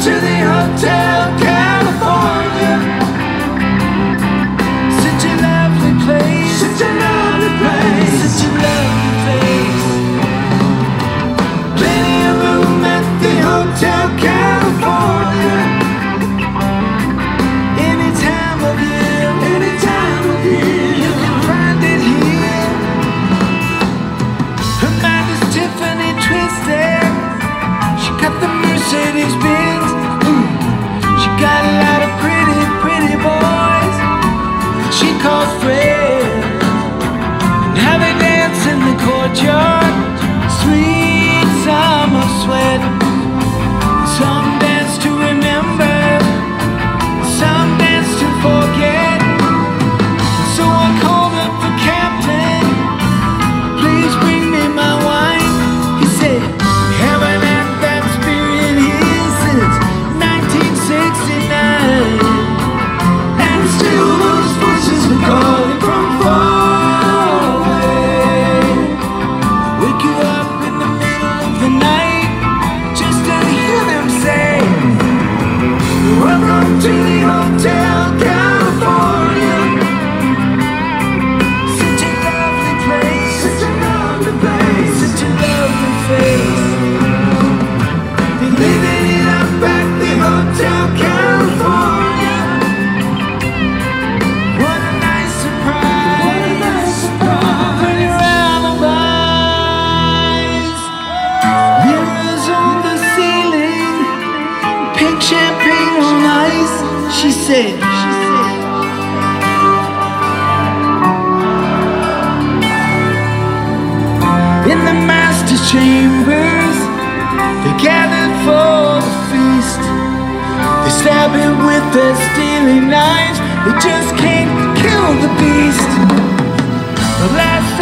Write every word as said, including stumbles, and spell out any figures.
to the Hotel California. Such a lovely place, such a lovely place, such a lovely place. Plenty of room at the Hotel California. Any time of year, any time of year, you can find it here. Her mind is Tiffany twisted. She got the Mercedes Benz. She got a lot of pretty, pretty boys that she calls friends. And how they dance in the courtyard, sweet summer sweat. Some dance to remember, some dance to forget. So I called up the captain, please bring me my wine. He said, haven't had that spirit here since nineteen sixty-nine. And still those voices are calling from far away. Wake you up in the middle of the night just to hear them say, welcome to the Hotel California. Such a lovely place, such a lovely place, such a lovely face. They're living it up at the Hotel California. What a nice surprise, what a nice surprise. Pretty alibis, mirrors on the ceiling, pink champagne on ice. She said, in the master chambers, they gathered for the feast. They stab it with their steely knives. They just can't kill the beast. The last